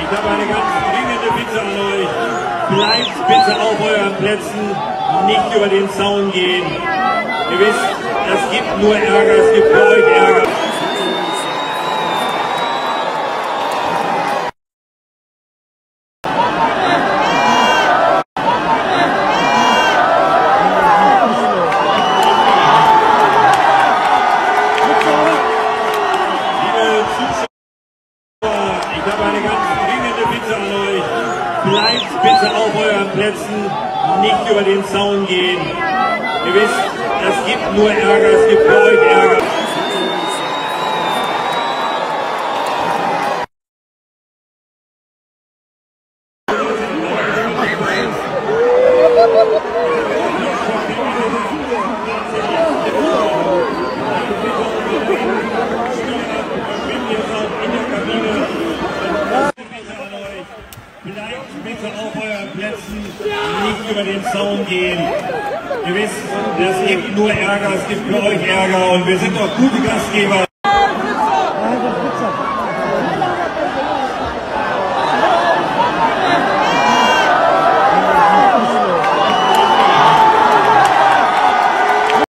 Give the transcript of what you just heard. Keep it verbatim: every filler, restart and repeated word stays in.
Ich habe eine ganz dringende Bitte an euch. Bleibt bitte auf euren Plätzen, nicht über den Zaun gehen. Ihr wisst, das gibt nur Ärger, es gibt für euch Ärger. Ich habe eine ganz dringende Bitte an euch. Bleibt bitte auf euren Plätzen, nicht über den Zaun gehen. Ihr wisst, das gibt nur Ärger, es gibt für euch Ärger. Bleibt bitte auf euren Plätzen, nicht über den Zaun gehen. Ihr wisst, das gibt nur Ärger, es gibt für euch Ärger und wir sind doch gute Gastgeber.